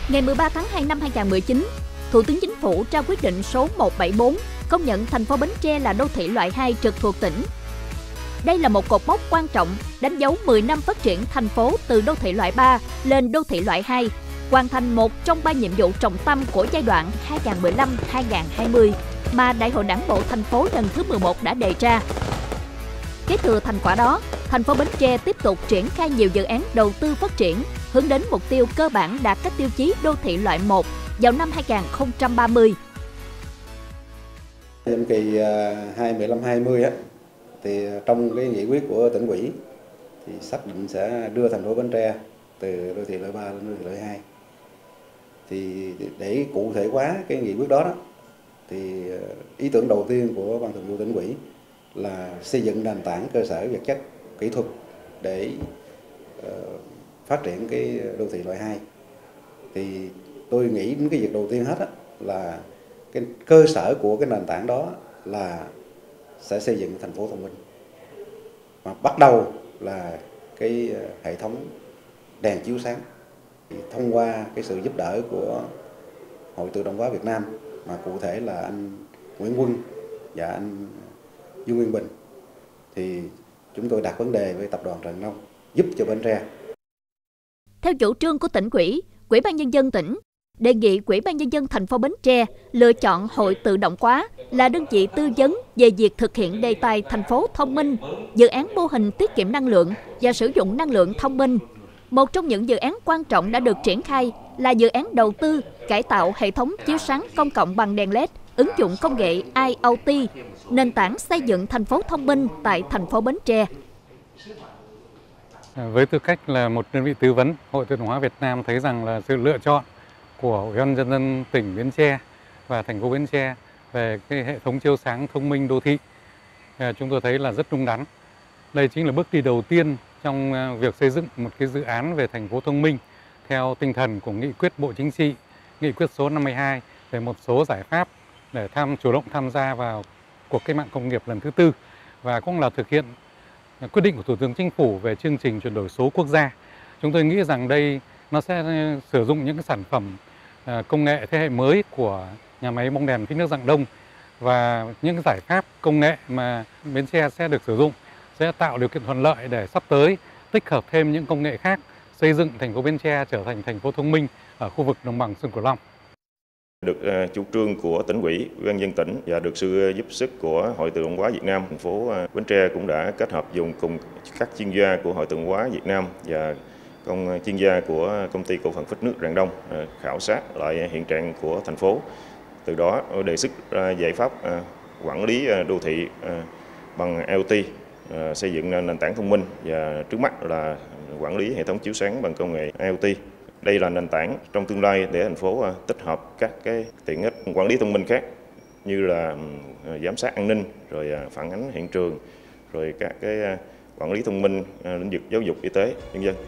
Ngày 13 tháng 2 năm 2019, Thủ tướng Chính phủ ra quyết định số 174 công nhận thành phố Bến Tre là đô thị loại 2 trực thuộc tỉnh. Đây là một cột mốc quan trọng đánh dấu 10 năm phát triển thành phố từ đô thị loại 3 lên đô thị loại 2, hoàn thành một trong 3 nhiệm vụ trọng tâm của giai đoạn 2015-2020 mà Đại hội Đảng bộ thành phố lần thứ 11 đã đề ra. Kế thừa thành quả đó, thành phố Bến Tre tiếp tục triển khai nhiều dự án đầu tư phát triển, hướng đến mục tiêu cơ bản đạt các tiêu chí đô thị loại 1 vào năm 2030. Nhiệm kỳ 2015-20 thì trong cái nghị quyết của tỉnh ủy thì xác định sẽ đưa thành phố Bến Tre từ đô thị loại 3 lên đô thị loại 2. Thì để cụ thể hóa cái nghị quyết đó, thì ý tưởng đầu tiên của Ban Thường vụ tỉnh ủy là xây dựng nền tảng cơ sở vật chất kỹ thuật để phát triển cái đô thị loại 2. Thì tôi nghĩ đến cái việc đầu tiên hết là cái cơ sở của cái nền tảng đó là sẽ xây dựng thành phố thông minh. Mà bắt đầu là cái hệ thống đèn chiếu sáng. Thông qua cái sự giúp đỡ của Hội Tự động hóa Việt Nam, mà cụ thể là anh Nguyễn Quân và anh Dương Nguyên Bình, thì chúng tôi đặt vấn đề với tập đoàn Rần Nông giúp cho Bến Tre. Theo chủ trương của tỉnh ủy, Ủy ban Nhân dân tỉnh đề nghị Ủy ban Nhân dân thành phố Bến Tre lựa chọn Hội Tự động hóa là đơn vị tư vấn về việc thực hiện đề tài thành phố thông minh, dự án mô hình tiết kiệm năng lượng và sử dụng năng lượng thông minh. Một trong những dự án quan trọng đã được triển khai là dự án đầu tư cải tạo hệ thống chiếu sáng công cộng bằng đèn LED, ứng dụng công nghệ IoT, nền tảng xây dựng thành phố thông minh tại thành phố Bến Tre. Với tư cách là một đơn vị tư vấn, Hội Tự động hóa Việt Nam thấy rằng là sự lựa chọn của Ủy ban Nhân dân tỉnh Bến Tre và thành phố Bến Tre về cái hệ thống chiếu sáng thông minh đô thị, chúng tôi thấy là rất đúng đắn. Đây chính là bước đi đầu tiên trong việc xây dựng một cái dự án về thành phố thông minh theo tinh thần của nghị quyết Bộ Chính trị, nghị quyết số 52 về một số giải pháp để chủ động tham gia vào cuộc cách mạng công nghiệp lần thứ 4, và cũng là thực hiện quyết định của Thủ tướng Chính phủ về chương trình chuyển đổi số quốc gia. Chúng tôi nghĩ rằng đây nó sẽ sử dụng những cái sản phẩm công nghệ thế hệ mới của nhà máy bóng đèn phích nước Rạng Đông, và những cái giải pháp công nghệ mà Bến Tre sẽ được sử dụng sẽ tạo điều kiện thuận lợi để sắp tới tích hợp thêm những công nghệ khác, xây dựng thành phố Bến Tre trở thành thành phố thông minh ở khu vực đồng bằng sông Cửu Long. Được chủ trương của tỉnh ủy, Ủy ban nhân dân tỉnh và được sự giúp sức của Hội Tự động hóa Việt Nam, thành phố Bến Tre cũng đã kết hợp dùng cùng các chuyên gia của Hội Tự động hóa Việt Nam và chuyên gia của công ty cổ phần phích nước Rạng Đông khảo sát lại hiện trạng của thành phố. Từ đó đề xuất ra giải pháp quản lý đô thị bằng IoT, xây dựng nền tảng thông minh, và trước mắt là quản lý hệ thống chiếu sáng bằng công nghệ IoT. Đây là nền tảng trong tương lai để thành phố tích hợp các cái tiện ích quản lý thông minh khác như là giám sát an ninh, rồi phản ánh hiện trường, rồi các cái quản lý thông minh lĩnh vực giáo dục, y tế, nhân dân.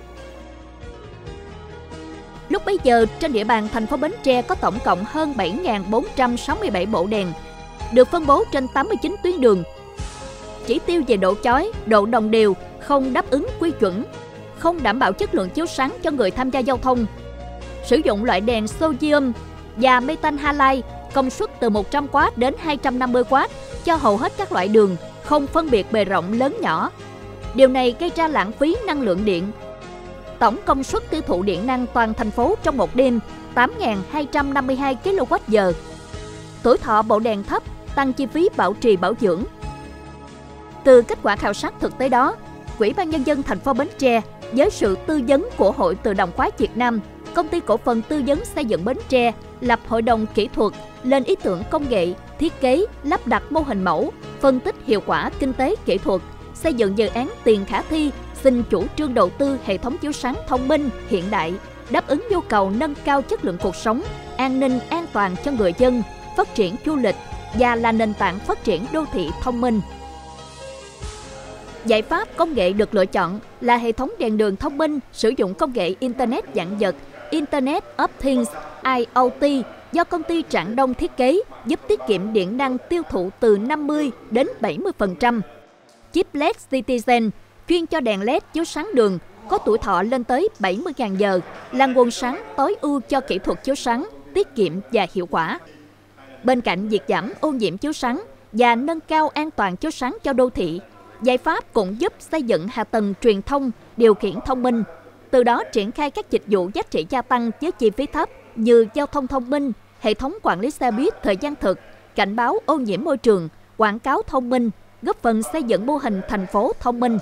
Lúc bấy giờ, trên địa bàn thành phố Bến Tre có tổng cộng hơn 7.467 bộ đèn, được phân bố trên 89 tuyến đường. Chỉ tiêu về độ chói, độ đồng đều, không đáp ứng quy chuẩn, không đảm bảo chất lượng chiếu sáng cho người tham gia giao thông. Sử dụng loại đèn sodium và metan halide công suất từ 100W đến 250W cho hầu hết các loại đường, không phân biệt bề rộng lớn nhỏ. Điều này gây ra lãng phí năng lượng điện. Tổng công suất tiêu thụ điện năng toàn thành phố trong một đêm 8.252 kWh. Tuổi thọ bộ đèn thấp, tăng chi phí bảo trì bảo dưỡng. Từ kết quả khảo sát thực tế đó, Ủy ban Nhân dân thành phố Bến Tre với sự tư vấn của Hội Tự động hóa Việt Nam, Công ty cổ phần tư vấn xây dựng Bến Tre lập hội đồng kỹ thuật lên ý tưởng công nghệ, thiết kế, lắp đặt mô hình mẫu, phân tích hiệu quả kinh tế kỹ thuật, xây dựng dự án tiền khả thi, xin chủ trương đầu tư hệ thống chiếu sáng thông minh hiện đại, đáp ứng nhu cầu nâng cao chất lượng cuộc sống, an ninh an toàn cho người dân, phát triển du lịch và là nền tảng phát triển đô thị thông minh. Giải pháp công nghệ được lựa chọn là hệ thống đèn đường thông minh sử dụng công nghệ Internet dạng vật, Internet of Things, IoT do công ty Rạng Đông thiết kế, giúp tiết kiệm điện năng tiêu thụ từ 50 đến 70%. Chip LED Citizen chuyên cho đèn LED chiếu sáng đường có tuổi thọ lên tới 70.000 giờ, là nguồn sáng tối ưu cho kỹ thuật chiếu sáng, tiết kiệm và hiệu quả. Bên cạnh việc giảm ô nhiễm chiếu sáng và nâng cao an toàn chiếu sáng cho đô thị, giải pháp cũng giúp xây dựng hạ tầng truyền thông, điều khiển thông minh, từ đó triển khai các dịch vụ giá trị gia tăng với chi phí thấp như giao thông thông minh, hệ thống quản lý xe buýt thời gian thực, cảnh báo ô nhiễm môi trường, quảng cáo thông minh, góp phần xây dựng mô hình thành phố thông minh.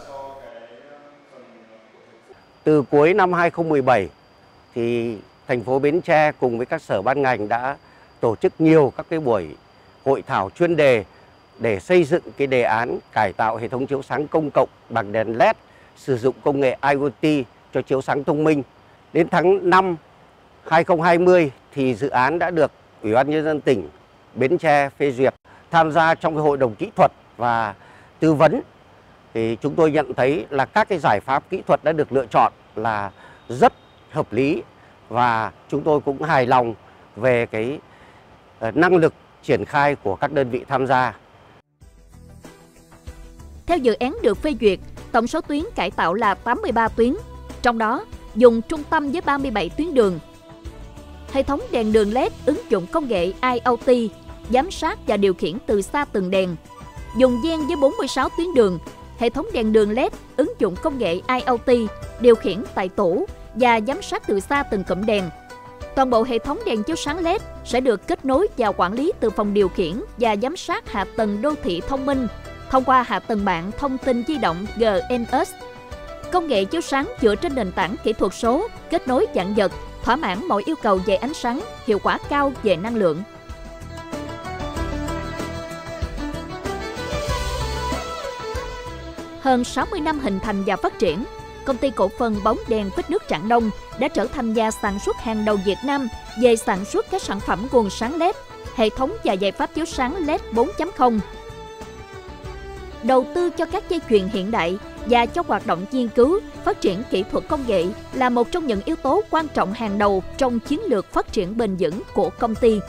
Từ cuối năm 2017, thì thành phố Bến Tre cùng với các sở ban ngành đã tổ chức nhiều các cái buổi hội thảo chuyên đề để xây dựng cái đề án cải tạo hệ thống chiếu sáng công cộng bằng đèn LED, sử dụng công nghệ IoT cho chiếu sáng thông minh. Đến tháng 5 2020 thì dự án đã được Ủy ban Nhân dân tỉnh Bến Tre phê duyệt. Tham gia trong cái hội đồng kỹ thuật và tư vấn thì chúng tôi nhận thấy là các cái giải pháp kỹ thuật đã được lựa chọn là rất hợp lý, và chúng tôi cũng hài lòng về cái năng lực triển khai của các đơn vị tham gia. Theo dự án được phê duyệt, tổng số tuyến cải tạo là 83 tuyến, trong đó dùng trung tâm với 37 tuyến đường. Hệ thống đèn đường LED ứng dụng công nghệ IoT, giám sát và điều khiển từ xa từng đèn. Dùng gian với 46 tuyến đường, hệ thống đèn đường LED ứng dụng công nghệ IoT, điều khiển tại tủ và giám sát từ xa từng cụm đèn. Toàn bộ hệ thống đèn chiếu sáng LED sẽ được kết nối và quản lý từ phòng điều khiển và giám sát hạ tầng đô thị thông minh thông qua hạ tầng mạng thông tin di động GNSS. Công nghệ chiếu sáng dựa trên nền tảng kỹ thuật số, kết nối vạn vật, thỏa mãn mọi yêu cầu về ánh sáng, hiệu quả cao về năng lượng. Hơn 60 năm hình thành và phát triển, Công ty cổ phần bóng đèn phích nước Rạng Đông đã trở thành nhà sản xuất hàng đầu Việt Nam về sản xuất các sản phẩm nguồn sáng LED, hệ thống và giải pháp chiếu sáng LED 4.0. Đầu tư cho các dây chuyền hiện đại và cho hoạt động nghiên cứu, phát triển kỹ thuật công nghệ là một trong những yếu tố quan trọng hàng đầu trong chiến lược phát triển bền vững của công ty.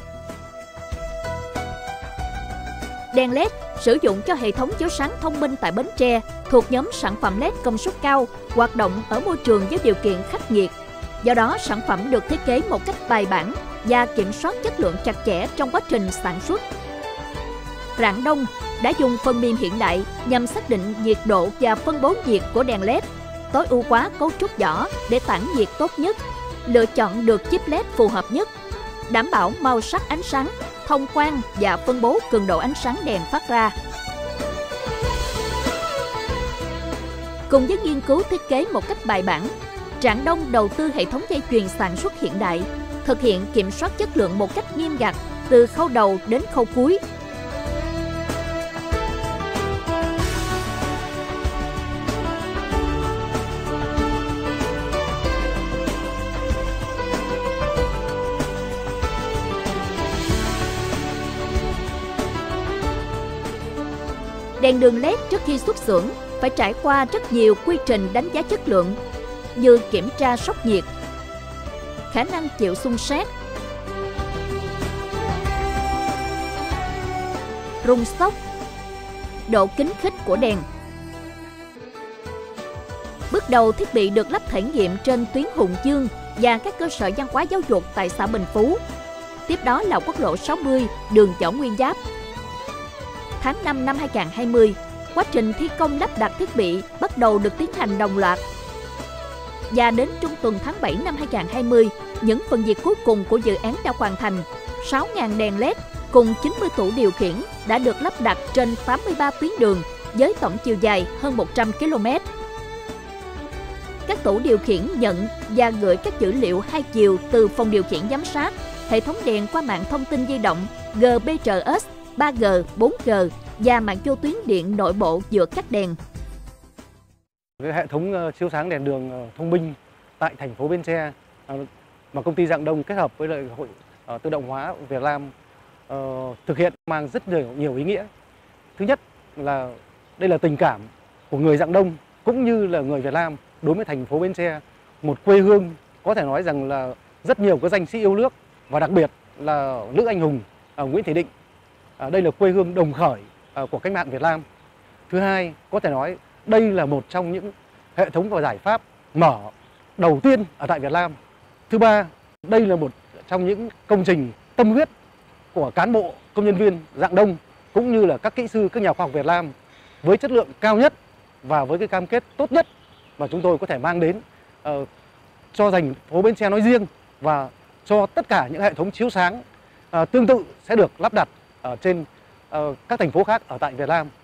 Đèn LED sử dụng cho hệ thống chiếu sáng thông minh tại Bến Tre thuộc nhóm sản phẩm LED công suất cao, hoạt động ở môi trường với điều kiện khắc nghiệt. Do đó, sản phẩm được thiết kế một cách bài bản và kiểm soát chất lượng chặt chẽ trong quá trình sản xuất. Rạng Đông đã dùng phần mềm hiện đại nhằm xác định nhiệt độ và phân bố nhiệt của đèn LED, tối ưu hóa cấu trúc vỏ để tản nhiệt tốt nhất, lựa chọn được chip LED phù hợp nhất, đảm bảo màu sắc ánh sáng, thông quang và phân bố cường độ ánh sáng đèn phát ra. Cùng với nghiên cứu thiết kế một cách bài bản, Rạng Đông đầu tư hệ thống dây chuyền sản xuất hiện đại, thực hiện kiểm soát chất lượng một cách nghiêm ngặt từ khâu đầu đến khâu cuối. Đèn đường LED trước khi xuất xưởng phải trải qua rất nhiều quy trình đánh giá chất lượng như kiểm tra sốc nhiệt, khả năng chịu xung xét, rung sốc, độ kính khích của đèn. Bước đầu thiết bị được lắp thể nghiệm trên tuyến Hùng Dương và các cơ sở văn hóa giáo dục tại xã Bình Phú. Tiếp đó là quốc lộ 60, đường Võ Nguyên Giáp. Tháng 5 năm 2020, quá trình thi công lắp đặt thiết bị bắt đầu được tiến hành đồng loạt. Và đến trung tuần tháng 7 năm 2020, những phần việc cuối cùng của dự án đã hoàn thành. 6.000 đèn LED cùng 90 tủ điều khiển đã được lắp đặt trên 83 tuyến đường với tổng chiều dài hơn 100 km. Các tủ điều khiển nhận và gửi các dữ liệu hai chiều từ phòng điều khiển giám sát, hệ thống đèn qua mạng thông tin di động GPRS, 3G, 4G và mạng vô tuyến điện nội bộ giữa các đèn. Hệ thống chiếu sáng đèn đường thông minh tại thành phố Bến Tre mà công ty Rạng Đông kết hợp với lại Hội Tự động hóa Việt Nam thực hiện mang rất nhiều ý nghĩa. Thứ nhất là đây là tình cảm của người Rạng Đông cũng như là người Việt Nam đối với thành phố Bến Tre, một quê hương có thể nói rằng là rất nhiều các danh sĩ yêu nước và đặc biệt là nữ anh hùng Nguyễn Thị Định. Đây là quê hương đồng khởi của cách mạng Việt Nam. Thứ hai, có thể nói đây là một trong những hệ thống và giải pháp mở đầu tiên ở tại Việt Nam. Thứ ba, đây là một trong những công trình tâm huyết của cán bộ, công nhân viên Rạng Đông cũng như là các kỹ sư, các nhà khoa học Việt Nam với chất lượng cao nhất và với cái cam kết tốt nhất mà chúng tôi có thể mang đến cho thành phố Bến Tre nói riêng và cho tất cả những hệ thống chiếu sáng tương tự sẽ được lắp đặt ở trên các thành phố khác ở tại Việt Nam.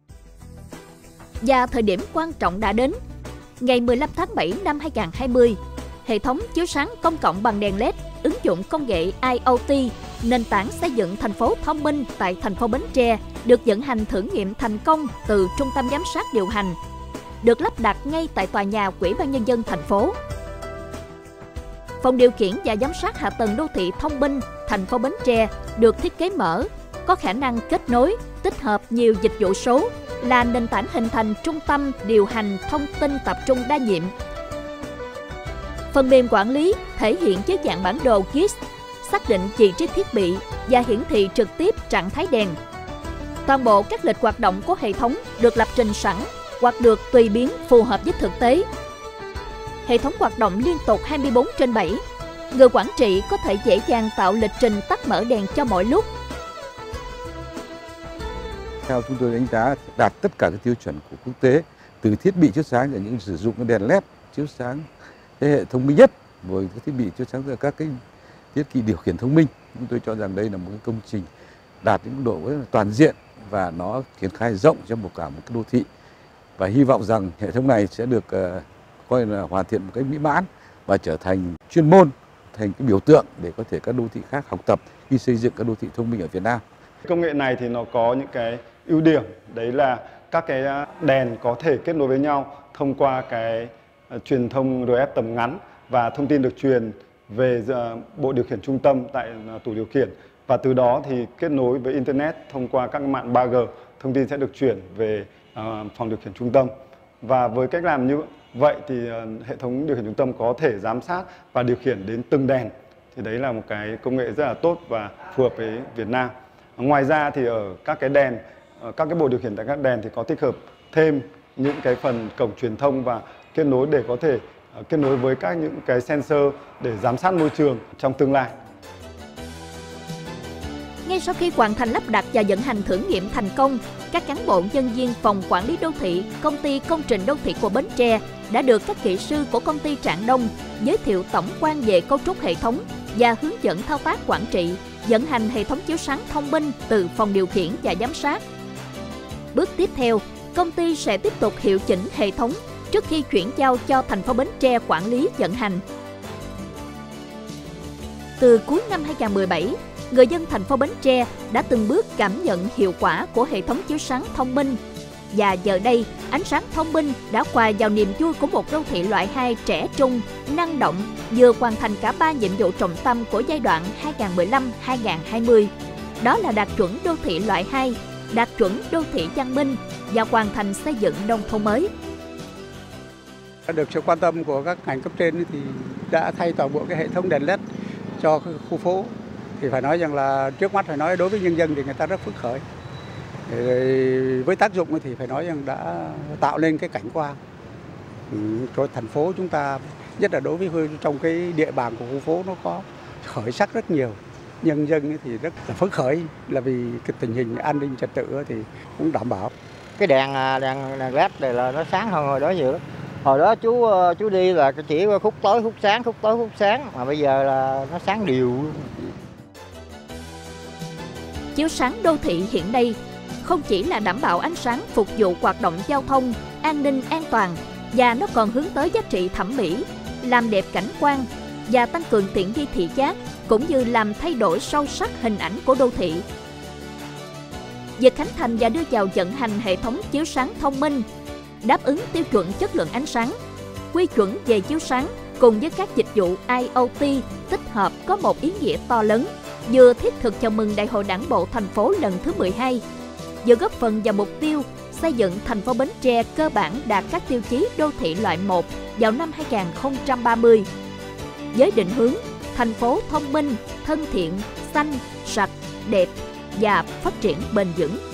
Và thời điểm quan trọng đã đến. Ngày 15 tháng 7 năm 2020, hệ thống chiếu sáng công cộng bằng đèn LED ứng dụng công nghệ IoT, nền tảng xây dựng thành phố thông minh tại thành phố Bến Tre được vận hành thử nghiệm thành công từ Trung tâm Giám sát điều hành, được lắp đặt ngay tại tòa nhà Ủy ban Nhân dân thành phố. Phòng điều khiển và giám sát hạ tầng đô thị thông minh thành phố Bến Tre được thiết kế mở, có khả năng kết nối, tích hợp nhiều dịch vụ số, là nền tảng hình thành trung tâm điều hành thông tin tập trung đa nhiệm. Phần mềm quản lý thể hiện dưới dạng bản đồ GIS, xác định vị trí thiết bị và hiển thị trực tiếp trạng thái đèn. Toàn bộ các lịch hoạt động của hệ thống được lập trình sẵn hoặc được tùy biến phù hợp với thực tế. Hệ thống hoạt động liên tục 24/7. Người quản trị có thể dễ dàng tạo lịch trình tắt mở đèn cho mọi lúc. Theo chúng tôi đánh giá đạt tất cả các tiêu chuẩn của quốc tế, từ thiết bị chiếu sáng đến những sử dụng cái đèn LED chiếu sáng thế hệ thông minh nhất, với các thiết bị chiếu sáng từ các cái thiết bị điều khiển thông minh. Chúng tôi cho rằng đây là một cái công trình đạt những độ rất là toàn diện và nó triển khai rộng cho cả một cái đô thị. Và hy vọng rằng hệ thống này sẽ được coi là hoàn thiện một cách mỹ mãn và trở thành chuyên môn, thành cái biểu tượng để có thể các đô thị khác học tập khi xây dựng các đô thị thông minh ở Việt Nam. Công nghệ này thì nó có những cái ưu điểm, đấy là các cái đèn có thể kết nối với nhau thông qua cái truyền thông RF tầm ngắn và thông tin được truyền về bộ điều khiển trung tâm tại tủ điều khiển, và từ đó thì kết nối với Internet thông qua các mạng 3G, thông tin sẽ được chuyển về phòng điều khiển trung tâm. Và với cách làm như vậy thì hệ thống điều khiển trung tâm có thể giám sát và điều khiển đến từng đèn. Thì đấy là một cái công nghệ rất là tốt và phù hợp với Việt Nam. Ngoài ra thì ở các cái đèn, các cái bộ điều khiển tại các đèn thì có tích hợp thêm những cái phần cổng truyền thông và kết nối để có thể kết nối với những cái sensor để giám sát môi trường trong tương lai. Ngay sau khi hoàn thành lắp đặt và vận hành thử nghiệm thành công, các cán bộ nhân viên phòng quản lý đô thị, công ty công trình đô thị của Bến Tre đã được các kỹ sư của công ty Rạng Đông giới thiệu tổng quan về cấu trúc hệ thống và hướng dẫn thao tác quản trị, vận hành hệ thống chiếu sáng thông minh từ phòng điều khiển và giám sát. Bước tiếp theo, công ty sẽ tiếp tục hiệu chỉnh hệ thống trước khi chuyển giao cho thành phố Bến Tre quản lý vận hành. Từ cuối năm 2017, người dân thành phố Bến Tre đã từng bước cảm nhận hiệu quả của hệ thống chiếu sáng thông minh. Và giờ đây, ánh sáng thông minh đã hòa vào niềm vui của một đô thị loại 2 trẻ trung, năng động, vừa hoàn thành cả 3 nhiệm vụ trọng tâm của giai đoạn 2015-2020. Đó là đạt chuẩn đô thị loại 2, đạt chuẩn đô thị văn minh và hoàn thành xây dựng nông thôn mới. Được sự quan tâm của các ngành cấp trên thì đã thay toàn bộ cái hệ thống đèn LED cho khu phố. Thì phải nói rằng là trước mắt phải nói đối với nhân dân thì người ta rất phấn khởi. Với tác dụng thì phải nói rằng đã tạo nên cái cảnh quan cho thành phố chúng ta, nhất là đối với trong cái địa bàn của khu phố nó có khởi sắc rất nhiều. Nhân dân thì rất là phấn khởi là vì cái tình hình an ninh trật tự thì cũng đảm bảo. Cái đèn LED này là nó sáng hơn hồi đó nhiều lắm. Hồi đó chú đi là chỉ khúc tối khúc sáng, mà bây giờ là nó sáng đều. Chiếu sáng đô thị hiện nay không chỉ là đảm bảo ánh sáng phục vụ hoạt động giao thông, an ninh an toàn, và nó còn hướng tới giá trị thẩm mỹ, làm đẹp cảnh quan và tăng cường tiện nghi thị giác, cũng như làm thay đổi sâu sắc hình ảnh của đô thị. Việc khánh thành và đưa vào vận hành hệ thống chiếu sáng thông minh đáp ứng tiêu chuẩn chất lượng ánh sáng, quy chuẩn về chiếu sáng cùng với các dịch vụ IoT tích hợp có một ý nghĩa to lớn, vừa thiết thực chào mừng Đại hội Đảng bộ thành phố lần thứ 12, vừa góp phần vào mục tiêu xây dựng thành phố Bến Tre cơ bản đạt các tiêu chí đô thị loại 1 vào năm 2030. Với định hướng thành phố thông minh, thân thiện, xanh, sạch, đẹp và phát triển bền vững.